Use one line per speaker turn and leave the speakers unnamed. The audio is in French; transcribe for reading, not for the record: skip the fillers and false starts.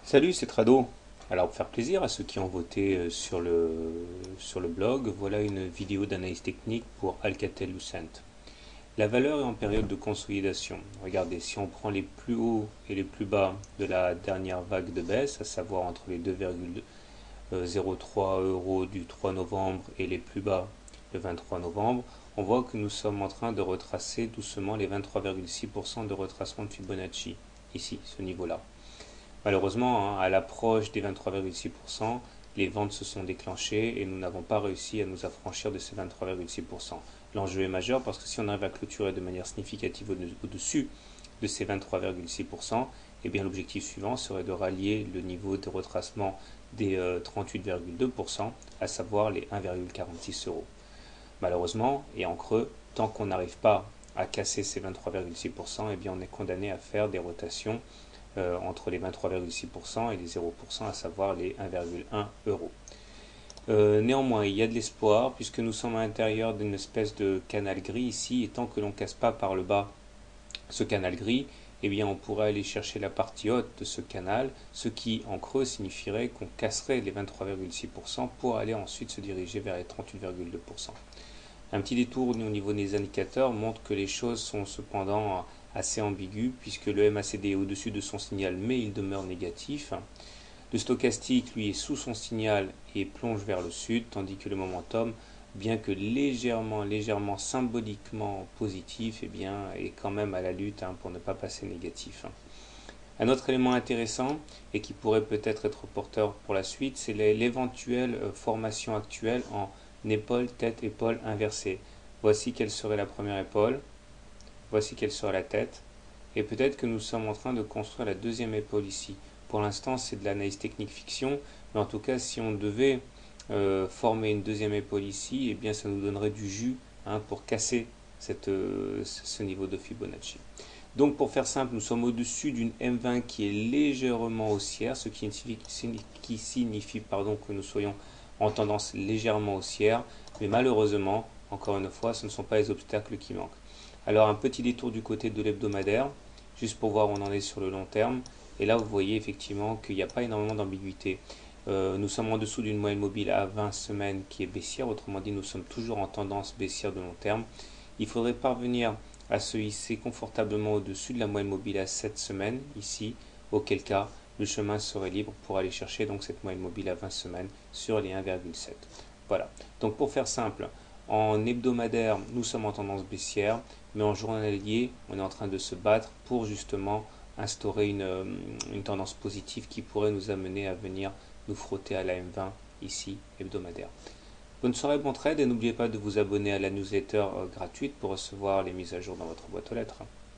Salut, c'est Trado. Alors, pour faire plaisir à ceux qui ont voté sur le blog, voilà une vidéo d'analyse technique pour Alcatel-Lucent. La valeur est en période de consolidation. Regardez, si on prend les plus hauts et les plus bas de la dernière vague de baisse, à savoir entre les 2,03 euros du 3 novembre et les plus bas le 23 novembre, on voit que nous sommes en train de retracer doucement les 23,6% de retracement de Fibonacci, ici, ce niveau-là. Malheureusement, à l'approche des 23,6%, les ventes se sont déclenchées et nous n'avons pas réussi à nous affranchir de ces 23,6%. L'enjeu est majeur parce que si on arrive à clôturer de manière significative au-dessus de ces 23,6%, eh bien l'objectif suivant serait de rallier le niveau de retracement des 38,2%, à savoir les 1,46 euros. Malheureusement, et en creux, tant qu'on n'arrive pas à casser ces 23,6%, eh bien on est condamné à faire des rotations entre les 23,6% et les 0%, à savoir les 1,1 euros. Néanmoins, il y a de l'espoir puisque nous sommes à l'intérieur d'une espèce de canal gris ici, et tant que l'on ne casse pas par le bas ce canal gris, eh bien on pourrait aller chercher la partie haute de ce canal, ce qui en creux signifierait qu'on casserait les 23,6% pour aller ensuite se diriger vers les 38,2%. Un petit détour au niveau des indicateurs montre que les choses sont cependant assez ambiguës puisque le MACD est au-dessus de son signal mais il demeure négatif. Le stochastique lui est sous son signal et plonge vers le sud, tandis que le momentum, bien que légèrement symboliquement positif, eh bien, est quand même à la lutte pour ne pas passer négatif. Un autre élément intéressant et qui pourrait peut-être être porteur pour la suite, c'est l'éventuelle formation actuelle en épaule, tête, épaule inversée. Voici quelle serait la première épaule, voici quelle serait la tête, et peut-être que nous sommes en train de construire la deuxième épaule ici. Pour l'instant, c'est de l'analyse technique fiction, mais en tout cas, si on devait former une deuxième épaule ici, eh bien, ça nous donnerait du jus pour casser ce niveau de Fibonacci. Donc pour faire simple, nous sommes au-dessus d'une M20 qui est légèrement haussière, ce qui signifie que nous soyons en tendance légèrement haussière, mais malheureusement, encore une fois, ce ne sont pas les obstacles qui manquent. Alors un petit détour du côté de l'hebdomadaire, juste pour voir où on en est sur le long terme, et là vous voyez effectivement qu'il n'y a pas énormément d'ambiguïté. Nous sommes en dessous d'une moyenne mobile à 20 semaines qui est baissière, autrement dit nous sommes toujours en tendance baissière de long terme. Il faudrait parvenir à se hisser confortablement au-dessus de la moyenne mobile à 7 semaines, ici, auquel cas le chemin serait libre pour aller chercher donc cette moyenne mobile à 20 semaines sur les 1,7. Voilà, donc pour faire simple, en hebdomadaire, nous sommes en tendance baissière, mais en journalier, on est en train de se battre pour justement instaurer une tendance positive qui pourrait nous amener à venir nous frotter à la M20 ici, hebdomadaire. Bonne soirée, bon trade, et n'oubliez pas de vous abonner à la newsletter gratuite pour recevoir les mises à jour dans votre boîte aux lettres.